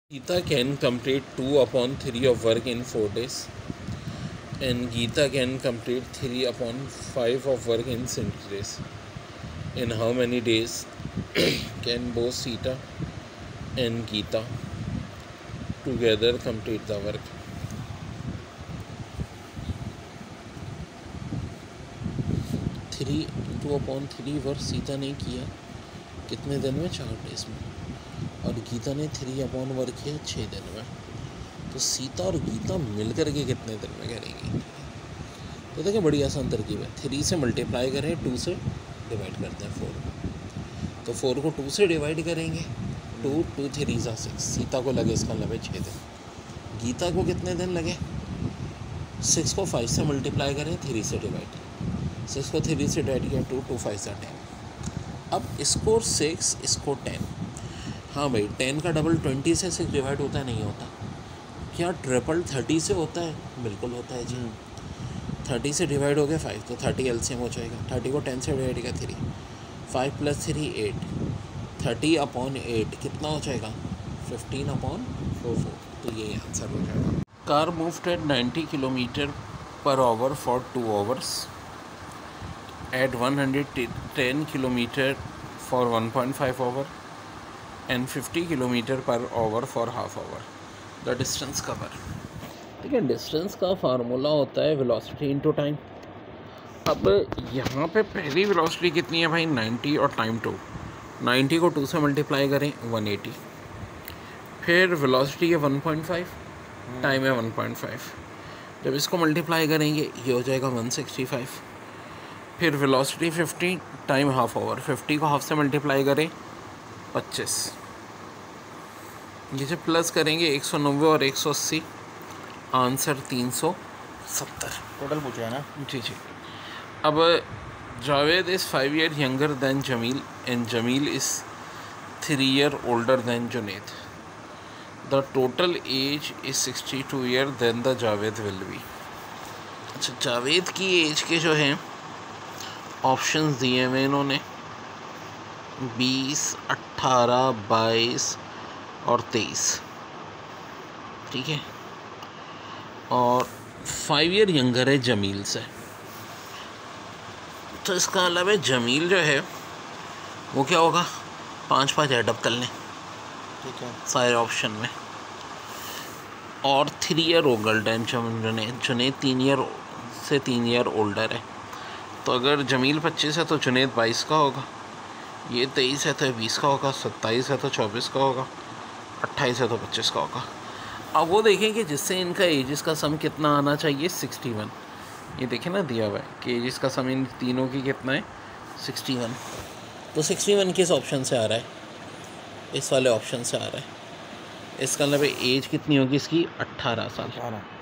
Geeta can complete 2/3 of work in 4 days, and Geeta can complete 3/5 of work in 6 days. In how many days can both Sita and Geeta together complete the work? 2/3 work Sita ने किया कितने दिन में? 4 days में। और गीता ने 3 work किया 6 दिन में। तो सीता और गीता मिलकर के कितने दिन में करेंगी? तो देखिए बड़ी आसान तरकीब है। 3 से मल्टीप्लाई करें, 2 से डिवाइड करते हैं 4 को। तो 4 को 2 से डिवाइड करेंगे, 2 2 3 6। सीता को लगे इसका लगे 6 दिन। गीता को कितने दिन लगे? 6 को 5 से मल्टीप्लाई करें, 3 से डिवाइड। 6 को 3 से डिवाइड किया, 2 2 5 10। अब इसको 6, इसको 10। हाँ भाई, 10 का डबल 20 से 6 डिवाइड होता है? नहीं होता। क्या ट्रिपल 30 से होता है? बिल्कुल होता है जी। 30 से डिवाइड हो गया 5, तो 30 एलसीएम हो जाएगा। 30 को 10 से डिवाइड किया 3, 5 + 3 8, 30/8 कितना हो जाएगा? 15/4। तो ये आंसर हो जाएगा। Car moved at 90 km/h for 2 hours, at 110 km for 1.5 hour, and 50 km/h for half hour. The distance covered. ठीक है, डिस्टेंस का फार्मूला होता है वेलोसिटी इनटू टाइम। अब यहाँ पे पहली वेलोसिटी कितनी है भाई? 90 और टाइम 2। 90 को 2 से मल्टीप्लाई करें, 180। फिर वेलोसिटी है 1.5, टाइम है 1.5। जब इसको मल्टीप्लाई करेंगे ये हो जाएगा 165। फिर वेलोसिटी 50, टाइम हाफ आवर। 50 को हाफ से मल्टीप्लाई करें, 25। ये जब प्लस करेंगे 190 और 180, आंसर 370 टोटल पूछा है ना जी। अब Javed is 5 years younger than Jameel, and Jameel is 3 years older than Juned. The total age is 62 years, then the Javed will be. अच्छा, जावेद की एज के जो हैं ऑप्शंस दिए हुए इन्होंने 20, 18, 22 और 23। ठीक है, और 5 years यंगर है जमील से। तो इसका मतलब है जमील जो है वो क्या होगा? 5 ऐडअप कर लें, ठीक है, सारे ऑप्शन में। और 3 years ओल्डर है जुनेद 3 years से 3 years ओल्डर है। तो अगर जमील 25 है तो जुनेद 22 का होगा, ये 23 है तो 20 का होगा, 27 है तो 24 का होगा, 28 है तो 25 का होगा। अब वो देखें कि जिससे इनका एजेस का सम कितना आना चाहिए, 61। ये देखें ना, दिया हुआ है कि एजेस का सम इन तीनों की कितना है, 61। तो 61 किस ऑप्शन से आ रहा है? इस वाले ऑप्शन से आ रहा है। इसका मतलब एज कितनी होगी इसकी? 18 साल।